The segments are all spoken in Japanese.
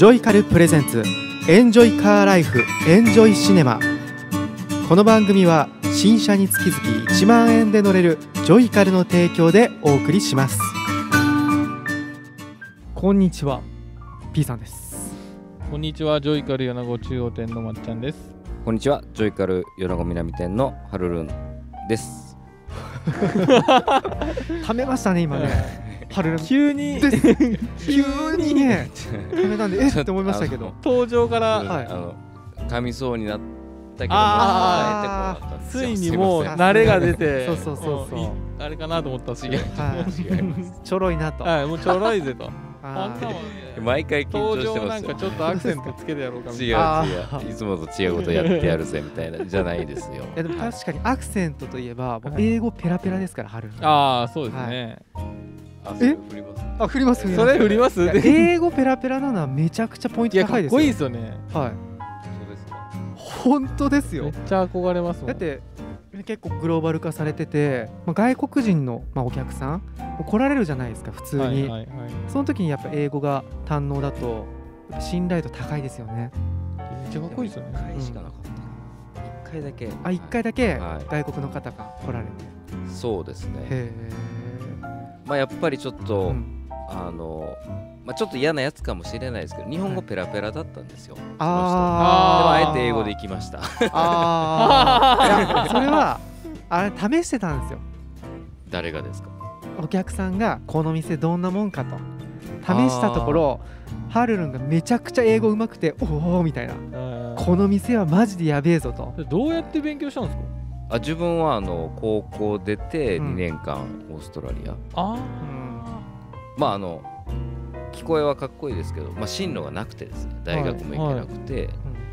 ジョイカルプレゼンツエンジョイカーライフエンジョイシネマ。この番組は新車に月々1万円で乗れるジョイカルの提供でお送りします。こんにちは、 P さんです。 こんにちは、ジョイカル米子中央店のまっちゃんです。 こんにちは、ジョイカル米子南店のはるるんです。 ためましたね今ね。はるるん急に急にねためたんでって思いましたけど、 登場から噛みそうになったけどあもついにもう慣れが出てそうあれかなと思ったんですけど、 違いますちょろいなと、 はい、もうちょろいぜと毎回緊張登場なんしてますよ。 かちょっとアクセントつけてやろうかみたい違うな。 いつもと違うことやってやるぜみたいなじゃないですよ。 いやでも確かにアクセントといえばもう英語ペラペラですから、はるるん。 ああ、そうですね。 それ振ります。 あ、振ります。 それ振りますいや英語ペラペラなのはめちゃくちゃポインいや、かっト高いですよ。 こいいですよね。 はい、 そうですか。 本当ですよめっ。ちゃ憧れますもん。 だって結構グローバル化されてて、外国人のお客さんも来られるじゃないですか普通に、 はいはいはい、 その時にやっぱ英語が堪能だとやっぱ信頼度高いですよね。 めっちゃかっこいいですよね。 1回しかなかった。1回だけ。 あ、1回だけはい外国の方が来られて、 そうですね。 へやっぱりちょっー、 と、 うんちょっと嫌なやつかもしれないですけど、日本語ペラペラだったんですよ。その人でもああえて英語で行きました。 いやそれはあれ試してたんですよ。 誰がですか？ お客さんがこの店どんなもんかと試したところ、はるるんがめちゃくちゃ英語うまくて、おおみたいな、この店はマジでやべえぞと。 どうやって勉強したんですか？ 自分は高校出てうん 2年間オーストラリア、 あ聞こえはかっこいいですけど、進路がなくてですね、大学も行けなくて、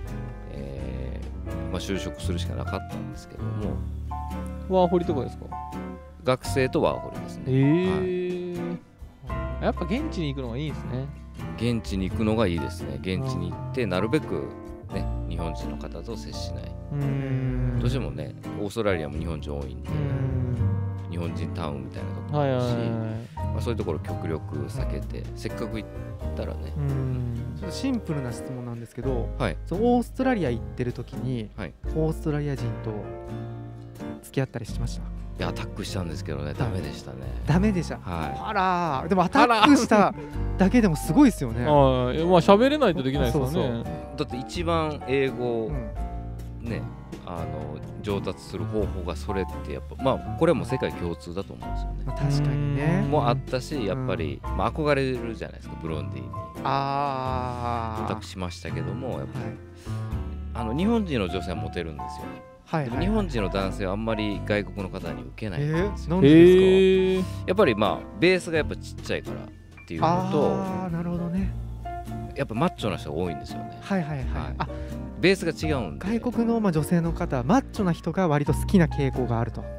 就職するしかなかったんですけども、 ワーホリとかですか？ 学生とワーホリですね。 やっぱ現地に行くのがいいですね。 現地に行くのがいいですね。現地に行ってなるべくね、日本人の方と接しない。どうしてもね、オーストラリアも日本人多いんで、日本人タウンみたいなところもあるし、そういうところ極力避けて、せっかく行ったらね。 ちょっとシンプルな質問なんですけど、 はい、 そのオーストラリア行ってる時に、 はい、 オーストラリア人と付き合ったりしました？ いやアタックしたんですけどね、ダメでしたね。 ダメでした。 はい。 あらー、でもアタックしただけでもすごいですよね。 喋れないとできないですよね。 だって一番英語をうんね、上達する方法がそれってやっぱこれも世界共通だと思うんですよね。 確かにね。 もあったし、やっぱり、憧れるじゃないですか、ブロンディに。 ああ。 オタクしましたけども、やっぱはい、 日本人の女性はモテるんですよね。 はいはいはい、 でも日本人の男性はあんまり外国の方に受けないんですよ。 なんでですか？ やっぱりベースがやっぱちっちゃいからっていうのと、 なるほどね。 やっぱマッチョな人が多いんですよね。 はいはいはい。 ベースが違うんで。 外国の女性の方はマッチョな人が割と好きな傾向があると。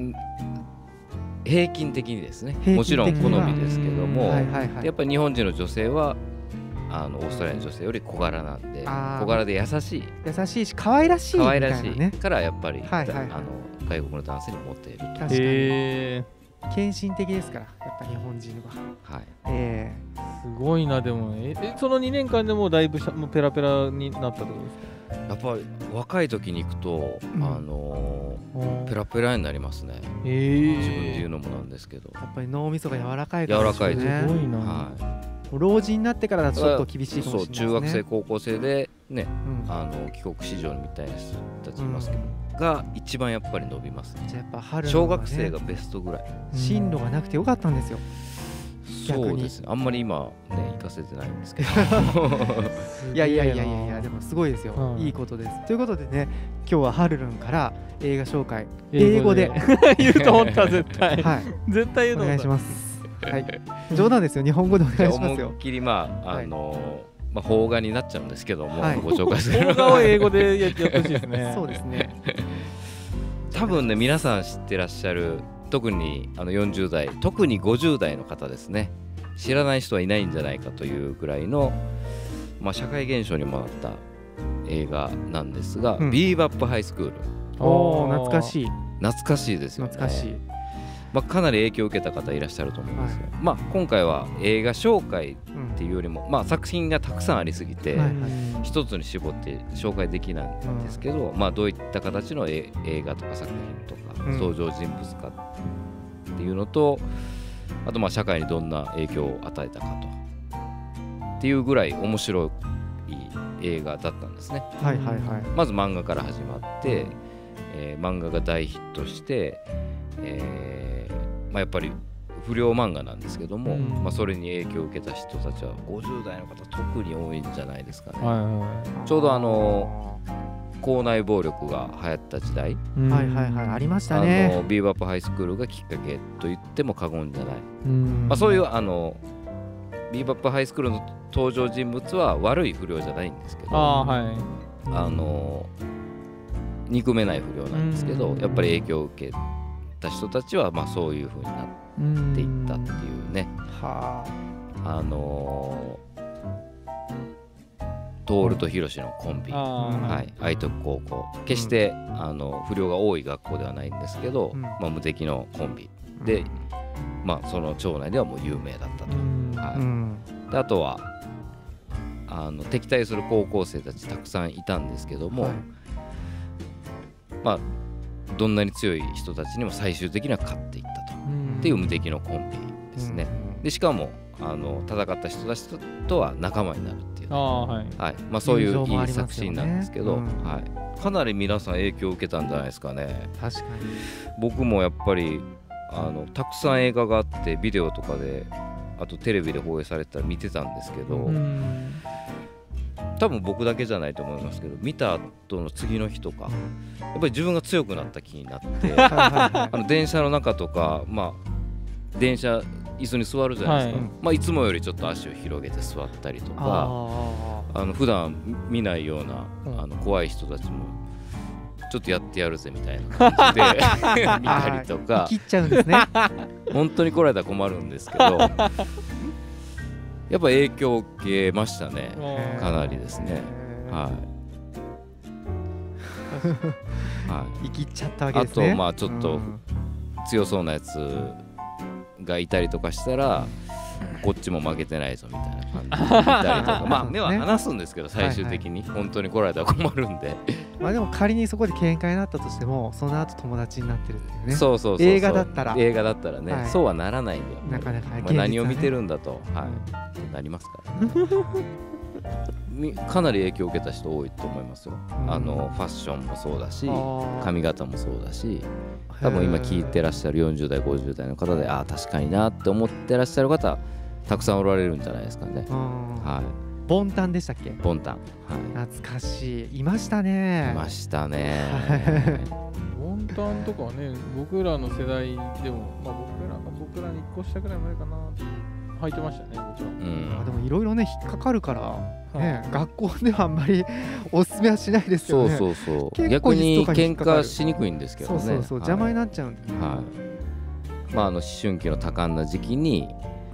平均的にですね。もちろん好みですけども、やっぱり日本人の女性はオーストラリアの女性より小柄なんで、小柄で優しいし可愛らしいみたいなね。 可愛らしいからやっぱり、外国の男性にモテると。 確かに。献身的ですからやっぱ日本人は。 はい。 すごいな。でもその2年間でもだいぶもうペラペラになったってことですか？ やっぱり若い時に行くと、ペラペラになりますね。自分で言うのもなんですけど、 やっぱり脳みそが柔らかいからですね。 すごいな。 はい。 老人になってからだとちょっと厳しいかもしれないですね。 中学生高校生でね、帰国子女みたいな人たちいますけど、が一番やっぱり伸びますね。 じゃあやっぱ春小学生がベストぐらい。 進路がなくてよかったんですよ。 そうですね。あんまり今ね行かせてないんですけど。 いやでもすごいですよ。いいことです。ということでね、今日ははるるんから映画紹介英語で言うと思った絶対。 はい。 絶対言うと思った。 お願いします。はい。冗談ですよ。日本語でお願いしますよ。 思いっきり邦画になっちゃうんですけども、ご紹介する邦画を英語でやってほしいですね。 そうですね。 多分ね、皆さん知ってらっしゃる、特に40代、特に50代の方ですね、知らない人はいないんじゃないかというぐらいの、社会現象にもなった映画なんですが、ビーバップハイスクール。 懐かしい。 懐かしいですよね。 懐かしい。 かなり影響を受けた方いらっしゃると思うんですよ。今回は映画紹介っていうよりも、作品がたくさんありすぎて、一つに絞って紹介できないんですけど、どういった形の映画とか作品とか、登場人物かっていうのと、あと社会にどんな影響を与えたかとっていうぐらい面白い映画だったんですね。まず漫画から始まって、漫画が大ヒットして、やっぱり不良漫画なんですけども、それに影響を受けた人たちは50代の方特に多いんじゃないですかね。ちょうど校内暴力が流行った時代、 ありましたね。 ビーバップハイスクールがきっかけと言っても過言じゃない。そういうビーバップハイスクールの登場人物は悪い不良じゃないんですけど、憎めない不良なんですけど、やっぱり影響を受けた人たちはそういう風になっていったっていうね。徹とヒロシのコンビ、愛徳高校、決して不良が多い学校ではないんですけど、無敵のコンビで、その町内ではもう有名だったと。であとは敵対する高校生たちたくさんいたんですけども、どんなに強い人たちにも最終的には勝っていったとっていう無敵のコンビですね。でしかも戦った人たちとは仲間になるっていう、そういういい作品なんですけど、かなり皆さん影響を受けたんじゃないですかね。 確かに僕もやっぱりたくさん映画があってビデオとかで、あとテレビで放映されてたら見てたんですけど、多分僕だけじゃないと思いますけど、見た後の次の日とかやっぱり自分が強くなった気になって電車の中とか、電車椅子に座るじゃないですか、いつもよりちょっと足を広げて座ったりとか、普段見ないような怖い人たちもちょっとやってやるぜみたいな感じで見たりとか、 切っちゃうんですね。 本当に来られたら困るんですけどやっぱ影響を受けましたね、かなりですね。 生きっちゃったわけですね。 あとちょっと強そうなやつがいたりとかしたら、こっちも負けてないぞみたいな感じでいたりとか、目は離すんですけど、最終的に本当に来られたら困るんででも仮にそこで喧嘩になったとしても、その後友達になってるっていうね。 そう映画だったらね、そうはならないんで、 なかなか何を見てるんだと、なりますからねかなり影響を受けた人多いと思いますよ。ファッションもそうだし、髪型もそうだし、多分今聞いてらっしゃる40代50代の方で、確かになって思ってらっしゃる方たくさんおられるんじゃないですかね。 ボンタンでしたっけ？ ボンタン、 懐かしい。いましたね。 ボンタンとかはね、僕らの世代でも、僕らに1個下くらい前かな、履いてましたね、僕ら。 でもいろいろね引っかかるからね、学校ではあんまりおすすめはしないですよね。 逆に喧嘩しにくいんですけどね。 邪魔になっちゃうんで。 思春期の多感な時期に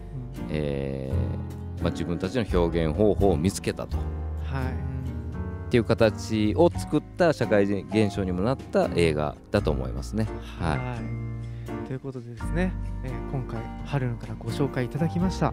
自分たちの表現方法を見つけたと、っていう形を作った社会現象にもなった映画だと思いますね。 ということでですね、今回春野からご紹介いただきました。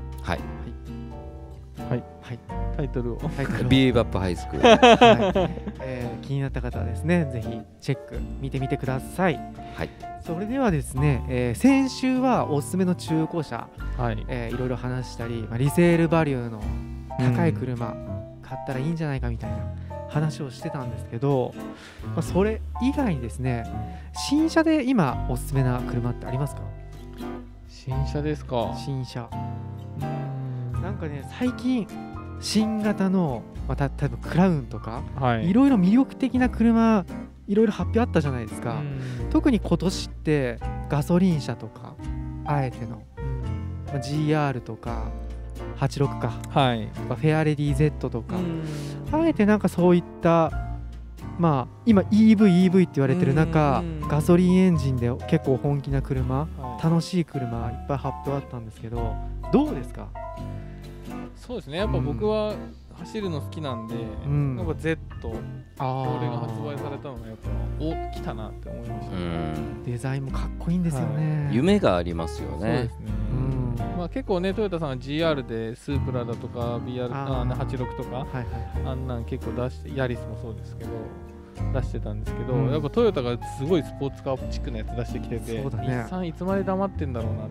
タイトルをビーバップハイスクール、 気になった方はですね、ぜひチェック見てみてください。それではですね、先週はおすすめの中古車、いろいろ話したり、リセールバリューの高い車買ったらいいんじゃないかみたいな話をしてたんですけど、それ以外にですね、新車で今おすすめな車ってありますか？ 新車ですか？ 新車、なんかね、最近新型の例えばクラウンとか、いろいろ魅力的な車いろいろ発表あったじゃないですか。特に今年ってガソリン車とか、あえての、GR とか86か、とかフェアレディ Z とか、あえてなんかそういった今 EV って言われてる中、ガソリンエンジンで結構本気な車、楽しい車いっぱい発表あったんですけど、どうですか？ そうですね、やっぱ僕は走るの好きなんで、やっぱ Z これが発売されたのがやっぱ来たなって思いましたね。 デザインもかっこいいんですよね。 夢がありますよね。そうですね。 まあ結構ねトヨタさんは GR でスープラだとか BR86 とかあんなん結構出してヤリスもそうですけど出してたんですけど、やっぱトヨタがすごいスポーツカーチックなやつ出してきてて、日産いつまで黙ってんだろうなって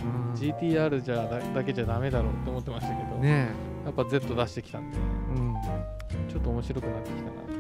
、GTR だけじゃダメだろうって思ってましたけど、やっぱ Z 出してきたんで、ちょっと面白くなってきたなっていう。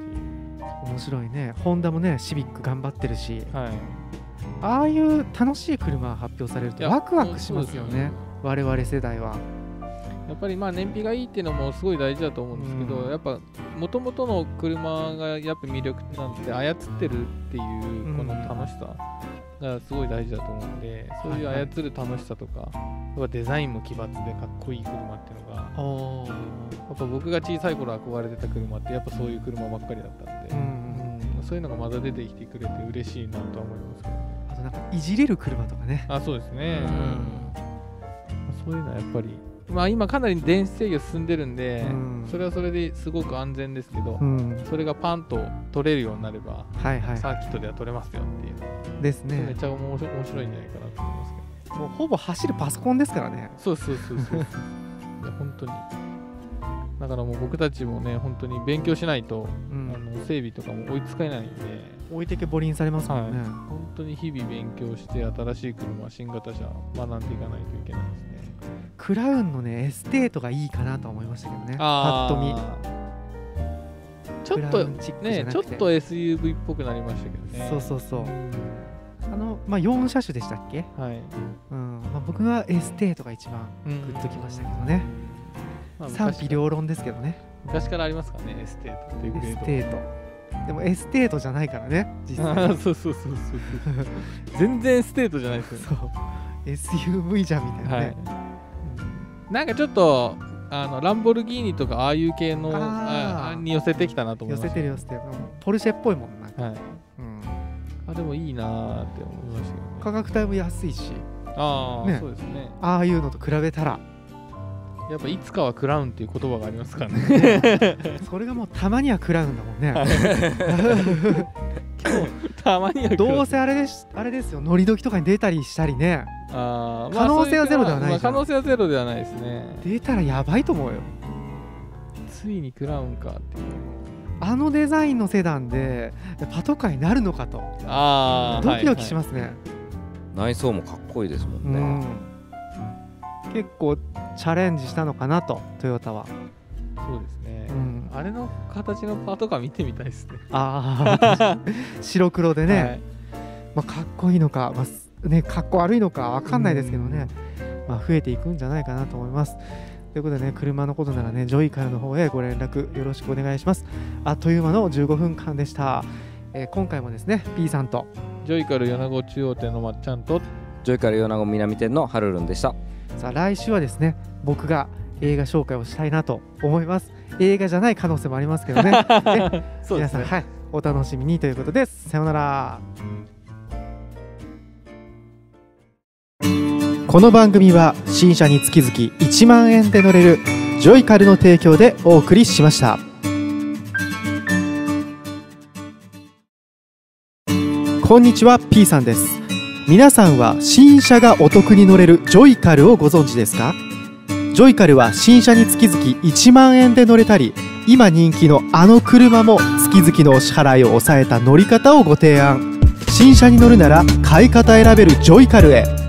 面白いね。ホンダもねシビック頑張ってるし、ああいう楽しい車発表されるとワクワクしますよね。我々世代はやっぱりまあ燃費がいいっていうのもすごい大事だと思うんですけど、やっぱ元々の車がやっぱ魅力なんて操ってるっていうこの楽しさがすごい大事だと思うんで、そういう操る楽しさとか、デザインも奇抜でかっこいい車っていうのがやっぱ僕が小さい頃憧れてた車ってやっぱそういう車ばっかりだったんで、そういうのがまだ出てきてくれて嬉しいなとは思いますけどね。 あとなんかいじれる車とかね。 そうですね。そういうのはやっぱりまあ今かなり電子制御進んでるんで、それはそれですごく安全ですけど、それがパンと取れるようになれば、サーキットでは取れますよっていうですね。 めっちゃ面白いんじゃないかなと思いますけど、 もうほぼ走るパソコンですからね。 そういや本当にだからもう僕たちもね本当に勉強しないと、整備とかも追いつかないんで、 置いてけぼりにされますもんね。 本当に日々勉強して新しい車、新型車学んでいかないといけないですね。 クラウンのねエステートがいいかなと思いましたけどね。パッと見ちょっとね、ちょっと SUV っぽくなりましたけどね。 そうまあ4車種でしたっけ。僕はエステートが一番グッときましたけどね。賛否両論ですけどね。 昔からありますからね、エステートっていうグレード。 エステートでもエステートじゃないからね、実際。 そう全然エステートじゃないですよね。 そう SUV じゃんみたいなね。 なんかちょっとランボルギーニとかああいう系のに寄せてきたなと思います。 寄せてるポルシェっぽいもんなんか。 でもいいなーって思いましたけどね。 価格帯も安いし、 そうですね。 ああいうのと比べたらやっぱいつかはクラウンっていう言葉がありますからね。 それがもうたまにはクラウンだもんね。 たまにはどうせあれですよ、乗り時とかに出たりしたりね。可能性はゼロではないじゃん。 可能性はゼロではないですね。 出たらやばいと思うよ。 ついにクラウンかっていう。 あのデザインのセダンでパトカーになるのかとドキドキしますね。 内装もかっこいいですもんね。 結構チャレンジしたのかなと、トヨタは。 そうですね。あれの形のパトカー見てみたいですね。 白黒でね、かっこいいのか、かっこ悪いのか分かんないですけどね、増えていくんじゃないかなと思います。ということでね、車のことならね、ジョイカルの方へご連絡よろしくお願いします。あっという間の15分間でした。今回もですね、P さんとジョイカル米子中央店のまっちゃんとジョイカル米子南店のハルルンでした。 さあ来週はですね、僕が映画紹介をしたいなと思います。映画じゃない可能性もありますけどね。皆さん、お楽しみにということです。さようなら。この番組は新車に月々1万円で乗れるジョイカルの提供でお送りしました。こんにちは、 P さんです。皆さんは新車がお得に乗れるジョイカルをご存知ですか？ジョイカルは新車に月々1万円で乗れたり、今人気のあの車も月々のお支払いを抑えた乗り方をご提案。新車に乗るなら買い方選べるジョイカルへ。